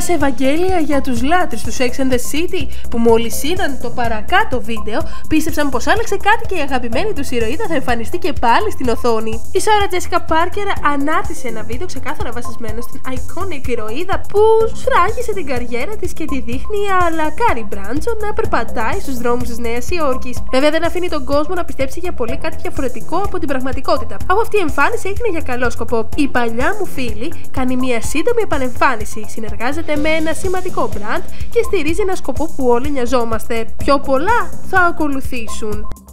σε Ευαγγέλια για τους λάτρεις του Sex and the City που μόλις είδαν το παρακάτω βίντεο πίστεψαν πως άλλαξε κάτι και η αγαπημένη τους ηρωίδα θα εμφανιστεί και πάλι στην οθόνη. Η Sarah Jessica Parker ανάρτησε ένα βίντεο ξεκάθαρα βασισμένο στην iconic ηρωίδα που σφράγισε την καριέρα της και τη δείχνει αλλά Carrie Bradshaw να περπατάει στους δρόμους της Νέας Υόρκης. Βέβαια δεν αφήνει τον κόσμο να πιστέψει για πολύ κάτι διαφορετικό από την πραγματικότητα. Από αυτή η εμφάνιση έγινε για καλό σκοπό. Η παλιά μου φίλη κάνει μια σύντομη επανεμφάνιση, συνεργάζεται με ένα σημαντικό brand και στηρίζει ένα σκοπό που όλοι νοιαζόμαστε. Πιο πολλά θα ακολουθήσουν.